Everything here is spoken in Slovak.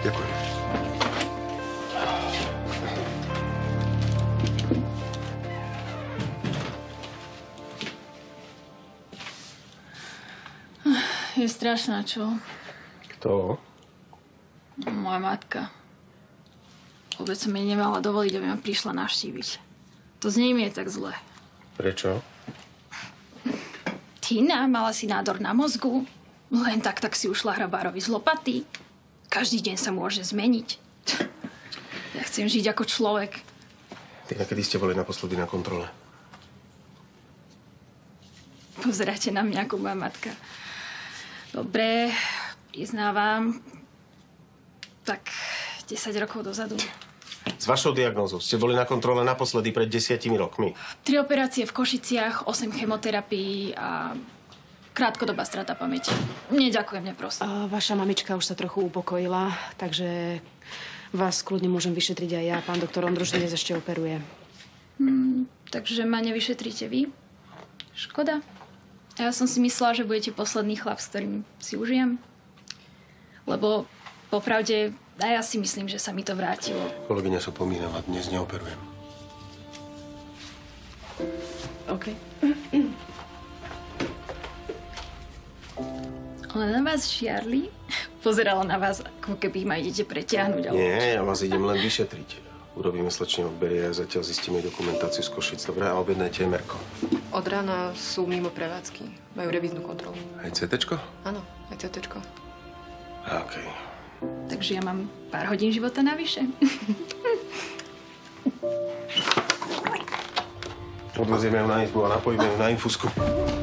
Ďakujem. Je strašná, čo? Kto? Moja matka. Vôbec som jej nemala dovoliť, aby ma prišla navštíviť. To s ním je tak zle. Prečo? Tina mala si nádor na mozgu. Len tak si ušla hrabárovi z lopaty. Každý deň sa môže zmeniť. Ja chcem žiť ako človek. Tina, kedy ste boli naposledy na kontrole? Pozeráte na mňa ako moja matka. Dobre, priznávam. Tak 10 rokov dozadu. S vašou diagnózou ste boli na kontrole naposledy pred 10 rokmi. 3 operácie v Košiciach, 8 chemoterapií a krátkodobá strata pamäti. Neďakujem, neprosím. Vaša mamička už sa trochu upokojila, takže vás kľudne môžem vyšetriť aj ja. Pán doktor Ondruš dnes ešte operuje. Takže ma nevyšetríte vy? Škoda. Ja som si myslela, že budete posledný chlap, s ktorým si užijem. Lebo popravde, a ja si myslím, že sa mi to vrátilo. Kolegyňa sa pomýlila, dnes neoperujem. OK. Ona na vás žiarli? Pozerala na vás, ako keby ma idete preťahnuť. Nie, ja vás idem len vyšetriť. Urobíme slečne odbery a zatiaľ zistíme dokumentáciu z Košic. Dobre, a objednajte MR-ko. Od rána sú mimo prevádzky. Majú revíznu kontrolu. Aj CT-čko? Áno, aj CT-čko. OK. Takže ja mám pár hodín života navyše. Odvezieme ju na izbu a napojíme ju na infúzku.